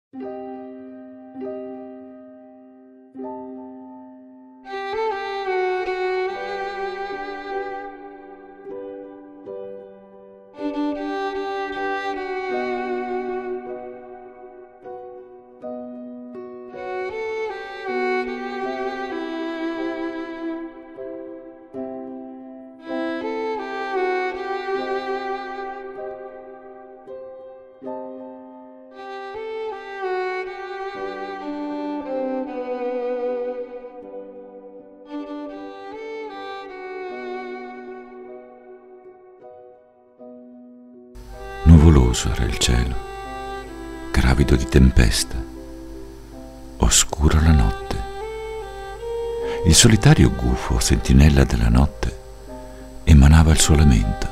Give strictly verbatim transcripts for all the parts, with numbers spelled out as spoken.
Nuvoloso era il cielo, gravido di tempesta, oscura la notte. Il solitario gufo, sentinella della notte, emanava il suo lamento.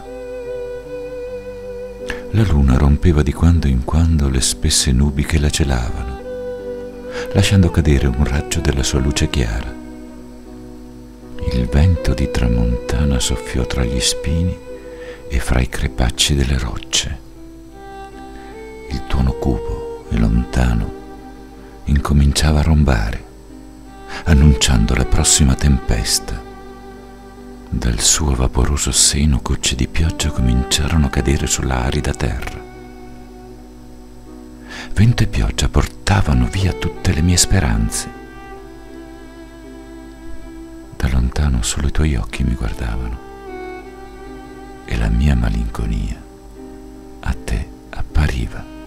La luna rompeva di quando in quando le spesse nubi che la celavano, lasciando cadere un raggio della sua luce chiara. Il vento di tramontana soffiò tra gli spini e fra i crepacci delle rocce. Il tuono cupo e lontano incominciava a rombare, annunciando la prossima tempesta. Dal suo vaporoso seno gocce di pioggia cominciarono a cadere sulla arida terra. Vento e pioggia portavano via tutte le mie speranze. Da lontano solo i tuoi occhi mi guardavano e la mia malinconia a te appariva.